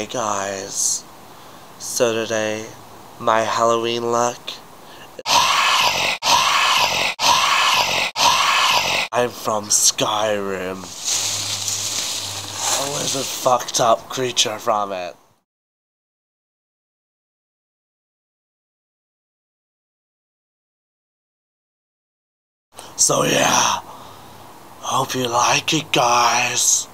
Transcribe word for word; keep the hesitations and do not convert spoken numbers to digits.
Hey guys, so today, my Halloween look, I'm from Skyrim. I was a fucked up creature from it. So yeah, hope you like it guys.